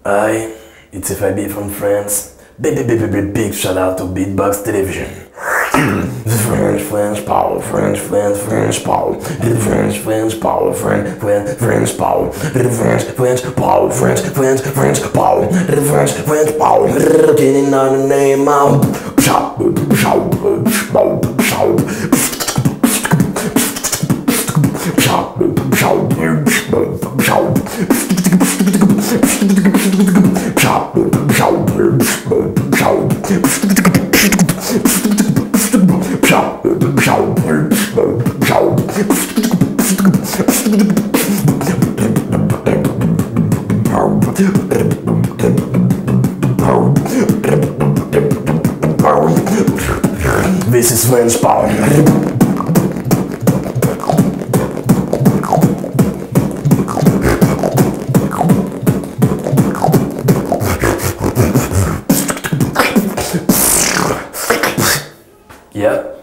Hi, it's Efaybee from France. Big shout out to Beatbox Television. French power, French power, French power, French power, French power, French power, getting on the name out. This is French power. Yeah.